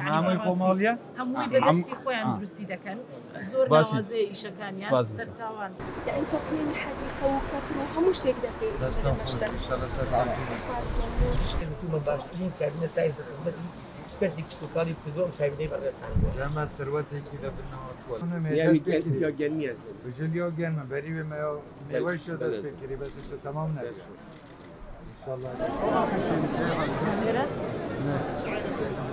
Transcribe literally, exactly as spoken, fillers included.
عامل خمالية هموي بدستي خويا درسي دكان زورنا وزي إيشكانيا سرتاوان يعني تصميم الحديقة وكثروا هموش تقدر في إن شاء الله سرتاوان انتم باشترين كابينة تايز خدمتي كردك اشتغالي بدون كابينة برستان جمع ثروت هيك لبنا أطول يعني يا جنية رجل يا جن ما بري ما ما وش هذا الفكري بس إنه تمام ناس إن شاء الله